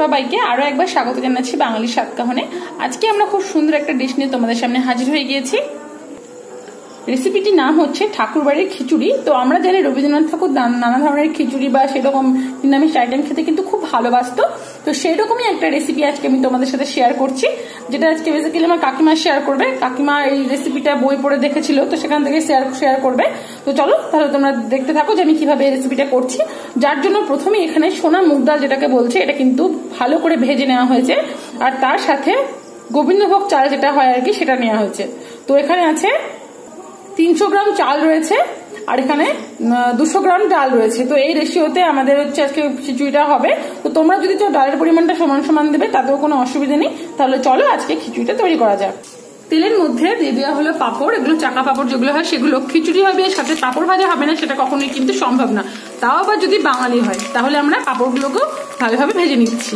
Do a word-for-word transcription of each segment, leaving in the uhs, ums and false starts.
সবাইকে আরো একবার স্বাগত জানাচ্ছি বাঙালি স্বাদকাহনে। আজকে আমরা খুব সুন্দর একটা ডিশ নিয়ে তোমাদের সামনে হাজির হয়ে গিয়েছি। রেসিপিটির নাম হচ্ছে ঠাকুরবাড়ির খিচুড়ি। তো আমরা জানি রবীন্দ্রনাথ ঠাকুর নানা ধরনের খিচুড়ি বা সেরকম নিরামিষ আইটেম খেতে কিন্তু খুব ভালোবাসতো। তো সেই রকমই একটা রেসিপি আজকে আমি তোমাদের সাথে শেয়ার করছি, যেটা আজকে বেসিক্যালি আমার কাকিমা শেয়ার করবে। কাকিমা এই রেসিপিটা বই পড়ে দেখেছিল, তো সেখান থেকে শেয়ার শেয়ার করবে। তো চলো তাহলে তোমরা দেখতে থাকো যে আমি কিভাবে এই রেসিপিটা করছি। যার জন্য প্রথমে এখানে সোনা মুগ ডাল যেটাকে বলছে, এটা কিন্তু ভালো করে ভেজে নেওয়া হয়েছে, আর তার সাথে গোবিন্দভোগ চাল যেটা হয় আর কি সেটা নেওয়া হয়েছে। তো এখানে আছে তিনশো গ্রাম চাল রয়েছে, আর এখানে দুশো গ্রাম ডাল রয়েছে। তো এই রেশিওতে আমাদের হচ্ছে আজকে খিচুড়িটা হবে। তো তোমরা যদি চাও ডালের পরিমাণটা সমান সমান দেবে, তাতেও কোনো অসুবিধা নেই। তাহলে চলো আজকে খিচুড়িটা তৈরি করা যাক। তেলের মধ্যে দিয়ে দেওয়া হলো পাঁপড়, এগুলো চাকা পাঁপড় যেগুলো হয় সেগুলো। খিচুড়ি হবে সাথে পাঁপড় ভাজা হবে না, সেটা কখনোই কিন্তু সম্ভব না। তাও আবার যদি বাঙালি হয়, তাহলে আমরা পাঁপড়গুলোকেও ভালোভাবে ভেজে নিচ্ছি।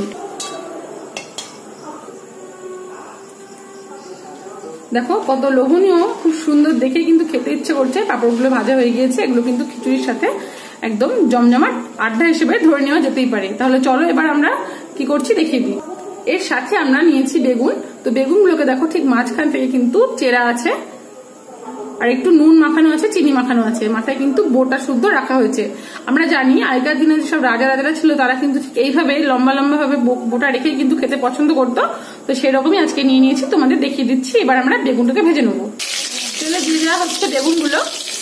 দেখো কত লোভনীয়, খুব সুন্দর দেখে কিন্তু খেতে ইচ্ছে করছে। পাঁপড়গুলো ভাজা হয়ে গিয়েছে, এগুলো কিন্তু খিচুড়ির সাথে একদম জমজমাট আড্ডা হিসেবে ধরে নেওয়া যেতেই পারে। তাহলে চলো এবার আমরা কি করছি দেখিয়ে দিই। এর সাথে আমরা নিয়েছি বেগুন। তো বেগুনগুলোকে দেখো ঠিক মাঝখান থেকে কিন্তু চেরা আছে, আর একটু নুন মাখানো আছে, চিনি মাখানো আছে, মাথায় কিন্তু বোটা শুদ্ধ রাখা হয়েছে। আমরা জানি আগেকার দিনে যেসব রাজা রাজারা ছিল তারা কিন্তু ঠিক এইভাবে লম্বা লম্বা ভাবে বোটা রেখে কিন্তু খেতে পছন্দ করতো। তো সেরকমই আজকে নিয়ে নিয়েছি, তোমাদের দেখিয়ে দিচ্ছি। এবার আমরা বেগুনটাকে ভেজে নেবো। তেলে দিয়ে দেওয়া হচ্ছে বেগুনগুলো।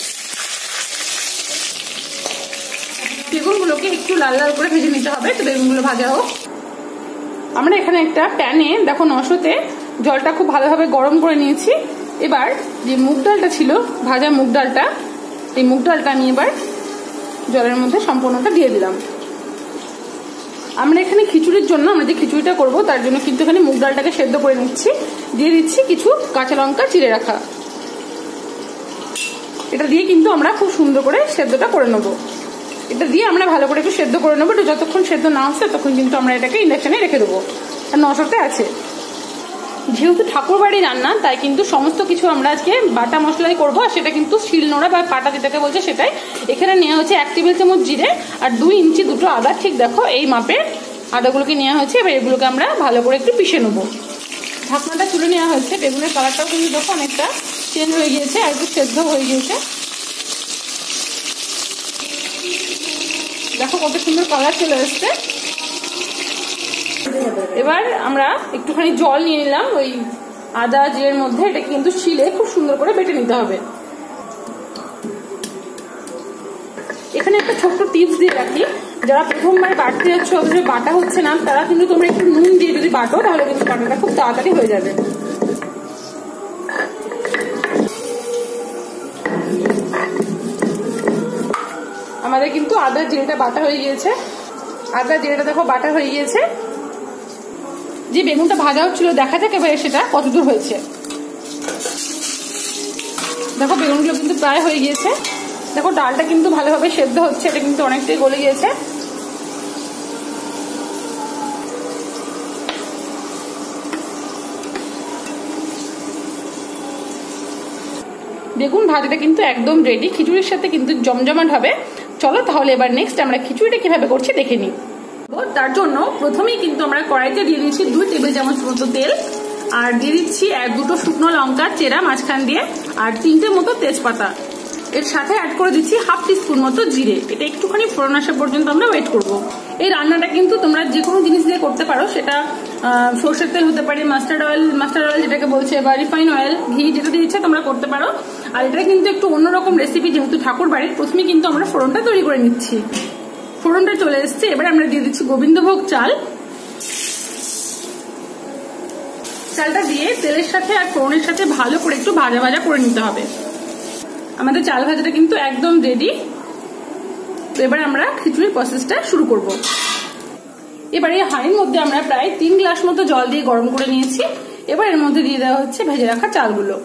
বেগুনগুলোকে একটু লাল লাল করে ভেজে নিতে হবে। তো বেগুনগুলো ভাজা হোক। আমরা এখানে একটা প্যানে দেখো নশোতে জলটা খুব ভালোভাবে গরম করে নিয়েছি। এবার যে মুগ ডালটা ছিল, ভাজা মুগ ডালটা, এই মুগ ডালটা আমি এবার জলের মধ্যে সম্পূর্ণটা দিয়ে দিলাম। আমরা এখানে খিচুড়ির জন্য, আমরা যে খিচুড়িটা করবো তার জন্য কিন্তু এখানে মুগ ডালটাকে সেদ্ধ করে নিচ্ছি। দিয়ে দিচ্ছি কিছু কাঁচা লঙ্কা চিড়ে রাখা। এটা দিয়ে কিন্তু আমরা খুব সুন্দর করে সেদ্ধটা করে নেবো। এটা দিয়ে আমরা ভালো করে একটু সেদ্ধ করে নেবো। এটা যতক্ষণ সেদ্ধ না হচ্ছে ততক্ষণ কিন্তু আমরা এটাকে ইন্ডাকশনে রেখে দেবো। আর নশোতে আছে, যেহেতু ঠাকুর বাড়ি রান্না, তাই কিন্তু সমস্ত কিছু আমরা আজকে বাটা মশলাই করবো। আর সেটা কিন্তু শিলনোড়া বা পাটা যেটাকে বলছে সেটাই। এখানে নেওয়া হচ্ছে এক টেবিল চামচ জিরে আর দুই ইঞ্চি দুটো আদা। ঠিক দেখো এই মাপে আদাগুলোকে নেওয়া হয়েছে। এবার এগুলোকে আমরা ভালো করে একটু পিষে নেবো। ঢাকনাটা তুলে নেওয়া হয়েছে। বেগুনের কালারটাও কিন্তু দেখো অনেকটা চেঞ্জ হয়ে গিয়েছে, আর একটু সেদ্ধ হয়ে গিয়েছে। দেখো কত সুন্দর কালার চলে এসছে। এবার আমরা একটুখানি জল নিয়ে নিলাম ওই আদা জিরের মধ্যে। এটা কিন্তু শিলে খুব সুন্দর করে বেটে নিতে হবে। এখানে একটা ছোট্ট টিপস দিয়ে রাখি, যারা প্রথমবার বাটতে যাচ্ছ, অথচ বাটা হচ্ছে না, তারা কিন্তু তোমরা একটু নুন দিয়ে যদি বাটো, তাহলে কিন্তু বাটাটা খুব তাড়াতাড়ি হয়ে যাবে। আমাদের কিন্তু আদা জিরেটা বাটা হয়ে গিয়েছে। আদা জিরেটা দেখো বাটা হয়ে গিয়েছে। যে বেগুনটা ভাজা হচ্ছিল দেখা যাক এবার সেটা কতদূর হয়েছে। দেখো বেগুনগুলো কিন্তু প্রায় হয়ে গিয়েছে। দেখো ডালটা কিন্তু ভালোভাবে সেদ্ধ হচ্ছে, এটা কিন্তু অনেকটাই গলে গিয়েছে। বেগুন ভাজাটা কিন্তু একদম রেডি, খিচুড়ির সাথে কিন্তু জমজমাট হবে। চলো তাহলে এবার নেক্সট আমরা খিচুড়িটা কিভাবে করছি দেখে নিই। তার জন্য প্রথমেই কিন্তু আমরা কড়াইতে দিয়ে দিচ্ছি দুই টেবিল চামচ মতো তেল, আর দিয়ে দিচ্ছি এক দুটো শুকনো লঙ্কা চেরা মাঝখান দিয়ে, আর তিনটে মতো তেজপাতা। এর সাথে অ্যাড করে দিচ্ছি হাফ টিস্পুন মতো জিরে। এটা একটুখানি ফোড়ন আসা পর্যন্ত আমরা ওয়েট করব। এই রান্নাটা কিন্তু তোমরা যে কোনো জিনিস দিয়ে করতে পারো, সেটা সর্ষের তেল হতে পারে, মাস্টার্ড অয়েল মাস্টার্ড অয়েল যেটাকে বলছে, বা রিফাইন অয়েল, ঘি, যেটা দিয়ে ইচ্ছা তোমরা করতে পারো। আর এটা কিন্তু একটু অন্যরকম রেসিপি, যেহেতু ঠাকুর বাড়ির। প্রথমে কিন্তু আমরা ফোড়নটা তৈরি করে নিচ্ছি। ফোড়নটা চলে এসছে। এবার আমরা দিয়ে দিচ্ছি গোবিন্দভোগ চাল। চালটা দিয়ে তেলের সাথে আর ফোড়নের সাথে ভালো করে একটু ভাজা ভাজা করে নিতে হবে। আমাদের চাল ভাজাটা কিন্তু একদম রেডি। তো এবার আমরা খিচুড়ির প্রসেসটা শুরু করব। এবার এই হাঁড়ির মধ্যে আমরা প্রায় তিন গ্লাস মতো জল দিয়ে গরম করে নিয়েছি। এবার এর মধ্যে দিয়ে দেওয়া হচ্ছে ভেজে রাখা চালগুলো।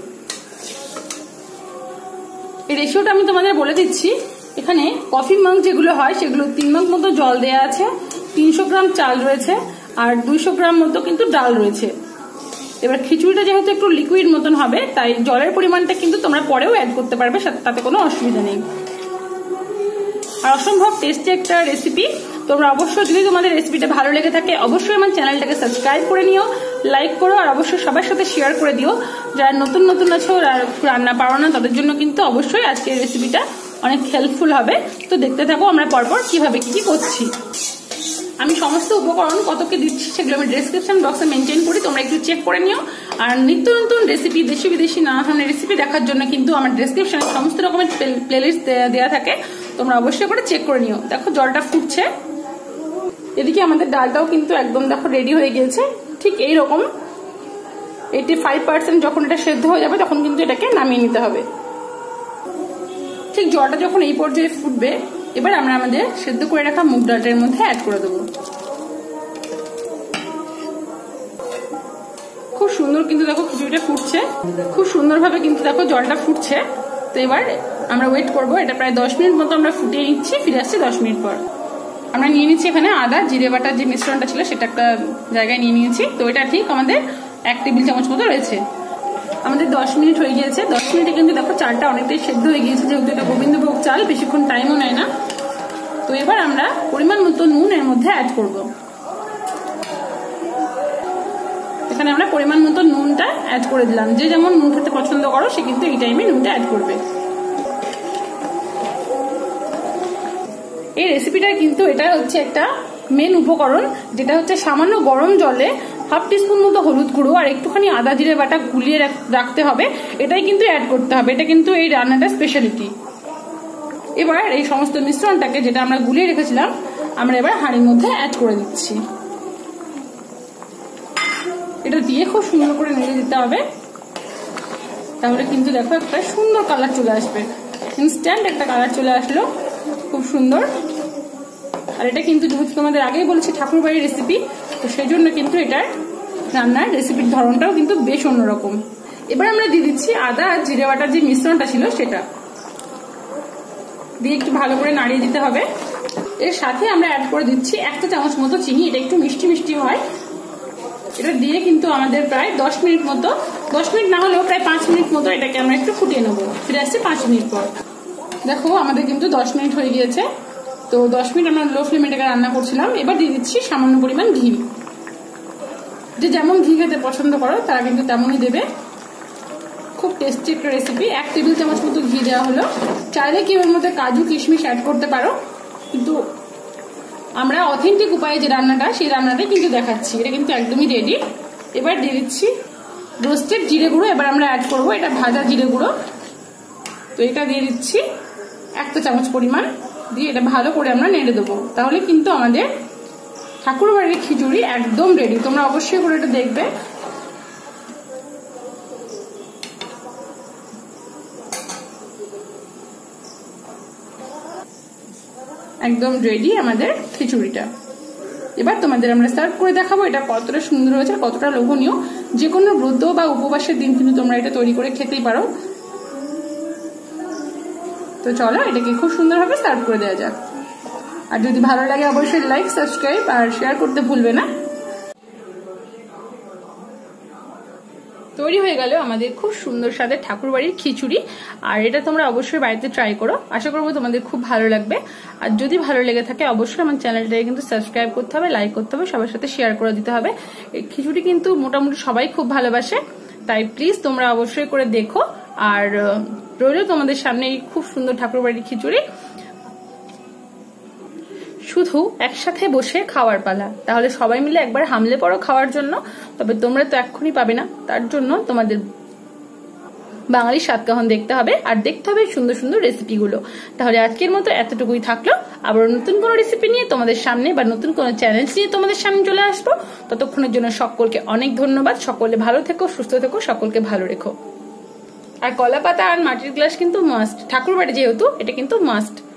এই রেশিওটা আমি তোমাদের বলে দিচ্ছি। এখানে কফি মাগ যেগুলো হয় সেগুলো তিন মাগ মতো জল দেওয়া আছে, তিনশো গ্রাম চাল রয়েছে, আর দুইশো গ্রাম মতো কিন্তু ডাল রয়েছে। এবার খিচুড়িটা যেহেতু একটু লিকুইড মতন হবে, তাই জলের পরিমাণটা কিন্তু তোমরা পরেও অ্যাড করতে পারবে, তাতে কোনো অসুবিধা নেই। আর অসম্ভব টেস্টি একটা রেসিপি। তোমরা অবশ্যই যদি তোমাদের রেসিপিটা ভালো লেগে থাকে অবশ্যই আমার চ্যানেলটাকে সাবস্ক্রাইব করে নিও, লাইক করো, আর অবশ্যই সবার সাথে শেয়ার করে দিও। যারা নতুন নতুন আছো আর রান্না পারো না তাদের জন্য কিন্তু অবশ্যই আজকের রেসিপিটা অনেক হেল্পফুল হবে। তো দেখতে থাকো আমরা পরপর কিভাবে কি কি করছি। আমি সমস্ত উপকরণ কতকে দিচ্ছি সেগুলো আমি ডেসক্রিপশন বক্সে মেনটেন করি, তোমরা একটু চেক করে নিও। আর নিত্য নতুন রেসিপি, দেশি বিদেশি নানা ধরনের রেসিপি দেখার জন্য কিন্তু আমার ডেসক্রিপশনে সমস্ত রকমের প্লেলিস্ট দেওয়া থাকে, তোমরা অবশ্যই করে চেক করে নিও। দেখো জলটা ফুটছে, এদিকে আমাদের ডালটাও কিন্তু একদম দেখো রেডি হয়ে গিয়েছে। ঠিক এইরকম এইটি ফাইভ পার্সেন্ট যখন এটা সেদ্ধ হয়ে যাবে তখন কিন্তু এটাকে নামিয়ে নিতে হবে। ঠিক জলটা যখন এই পর্যায়ে ফুটবে এবার আমরা আমাদের সেদ্ধ করে রাখা মুগ ডালটার মধ্যে অ্যাড করে দেবো। খুব সুন্দর কিন্তু দেখো খিচুড়িটা ফুটছে, খুব সুন্দরভাবে কিন্তু দেখো জলটা ফুটছে। তো এবার আমরা ওয়েট করবো, এটা প্রায় দশ মিনিট মতো আমরা ফুটিয়ে নিচ্ছি, ফিরে আসছি দশ মিনিট পর। আমরা নিয়ে নিচ্ছি এখানে আদা জিরে বাটার যে মিশ্রণটা ছিল সেটা একটা জায়গায় নিয়ে নিয়েছি। তো এটা ঠিক আমাদের এক টেবিল চামচ মতো রয়েছে। আমাদের দশ মিনিট হয়ে গিয়েছে, দশ মিনিটে কিন্তু দেখো চালটা অনেকটাই সেদ্ধ হয়ে গিয়েছে, যেহেতু এটা গোবিন্দভোগ চাল বেশিক্ষণ টাইমও নেয় না। তো এবার আমরা পরিমাণ মতো নুন এর মধ্যে অ্যাড করব। এখানে আমরা পরিমাণ মতো নুনটা অ্যাড করে দিলাম। যে যেমন নুন খেতে পছন্দ করো সে কিন্তু এই টাইমে নুনটা অ্যাড করবে। এই রেসিপিটার কিন্তু এটা হচ্ছে একটা মেন উপকরণ, যেটা হচ্ছে সামান্য গরম জলে হাফ টিস্পুন মতো হলুদ গুঁড়ো আর একটুখানি আদা জিরে বাটা গুলিয়ে রাখতে হবে, এটাই কিন্তু অ্যাড করতে হবে। এটা কিন্তু এই রান্নাটার স্পেশালিটি। এবার এই সমস্ত মিশ্রণটাকে যেটা আমরা গুলিয়ে রেখেছিলাম আমরা এবার হাঁড়ির মধ্যে অ্যাড করে দিচ্ছি। এটা দিয়ে খুব সুন্দর করে নেড়ে দিতে হবে, তাহলে কিন্তু দেখো একটা সুন্দর কালার চলে আসবে। ইনস্ট্যান্ট একটা কালার চলে আসলো, খুব সুন্দর। আর এটা কিন্তু যেহেতু তোমাদের আগেই বলেছি ঠাকুর বাড়ির রেসিপি, তো সেই জন্য কিন্তু এটার রান্নার রেসিপির ধরনটাও কিন্তু বেশ অন্যরকম। এবার আমরা দিয়ে দিচ্ছি আদা আর জিরে বাটার যে মিশ্রণটা ছিল সেটা দিয়ে একটু ভালো করে নাড়িয়ে দিতে হবে। এর সাথে আমরা অ্যাড করে দিচ্ছি একটা চামচ মতো চিনি, এটা একটু মিষ্টি মিষ্টি হয়। এটা দিয়ে কিন্তু আমাদের প্রায় দশ মিনিট মতো, দশ মিনিট না হলেও প্রায় পাঁচ মিনিট মতো এটাকে আমরা একটু ফুটিয়ে নেবো। ফিরে আসছি পাঁচ মিনিট পর। দেখো আমাদের কিন্তু দশ মিনিট হয়ে গিয়েছে। তো দশ মিনিট আমরা লো ফ্লেমে এটাকে রান্না করছিলাম। এবার দিয়ে দিচ্ছি সামান্য পরিমাণ ঘি। যে যেমন ঘি খেতে পছন্দ করো তারা কিন্তু তেমনই দেবে। খুব টেস্টি একটা রেসিপি। এক টেবিল চামচ মতো ঘি দেওয়া হলো। চাইলে কেউ এর মধ্যে কাজু কিশমিশ অ্যাড করতে পারো, কিন্তু আমরা অথেন্টিক উপায়ে যে রান্নাটা সেই রান্নাটাই কিন্তু দেখাচ্ছি। এটা কিন্তু একদমই রেডি। এবার দিয়ে দিচ্ছি রোস্টেড জিরে গুঁড়ো। এবার আমরা অ্যাড করবো এটা ভাজা জিরে গুঁড়ো। তো এটা দিয়ে দিচ্ছি একটা চামচ পরিমাণ, দিয়ে এটা ভালো করে আমরা নেড়ে দেবো। তাহলে কিন্তু আমাদের ঠাকুর বাড়ির খিচুড়ি একদম রেডি। তোমরা অবশ্যই করে এটা দেখবে। একদম রেডি আমাদের খিচুড়িটা। এবার তোমাদের আমরা সার্ভ করে দেখাবো এটা কতটা সুন্দর হয়েছে, কতটা লোভনীয়। যে কোনো ব্রত বা উপবাসের দিন কিন্তু তোমরা এটা তৈরি করে খেতেই পারো। তো চলো এটাকে খুব সুন্দরভাবে সার্ভ করে দেওয়া যাক। আর যদি ভালো লাগে অবশ্যই লাইক সাবস্ক্রাইব আর শেয়ার করতে ভুলবে না। তৈরি হয়ে গেল আমাদের খুব সুন্দর স্বাদের ঠাকুর বাড়ির খিচুড়ি। আর এটা তোমরা অবশ্যই বাড়িতে ট্রাই করো, আশা করবো তোমাদের খুব ভালো লাগবে। আর যদি ভালো লেগে থাকে অবশ্যই আমার চ্যানেলটাকে কিন্তু সাবস্ক্রাইব করতে হবে, লাইক করতে হবে, সবার সাথে শেয়ার করে দিতে হবে। এই খিচুড়ি কিন্তু মোটামুটি সবাই খুব ভালোবাসে, তাই প্লিজ তোমরা অবশ্যই করে দেখো। আর রইল তোমাদের সামনে এই খুব সুন্দর ঠাকুর বাড়ির খিচুড়ি। শুধু একসাথে বসে খাওয়ার পালা, তাহলে সবাই মিলে একবার হামলে পড়ো খাওয়ার জন্য। তবে তোমরা তো এক্ষুনি পাবে না, তার জন্য তোমাদের বাঙালি সাতকাহন দেখতে হবে আর দেখতে হবে সুন্দর সুন্দর রেসিপিগুলো। তাহলে আজকের মতো এতটুকুই থাকলো। আবার নতুন কোনো রেসিপি নিয়ে তোমাদের সামনে বা নতুন কোনো চ্যানেল নিয়ে তোমাদের সামনে চলে আসবো। ততক্ষণের জন্য সকলকে অনেক ধন্যবাদ। সকলে ভালো থেকো, সুস্থ থেকো, সকলকে ভালো রেখো। আর কলা পাতা আর মাটির গ্লাস কিন্তু মাস্ট, ঠাকুর বাড়ি যেহেতু এটা কিন্তু মাস্ট।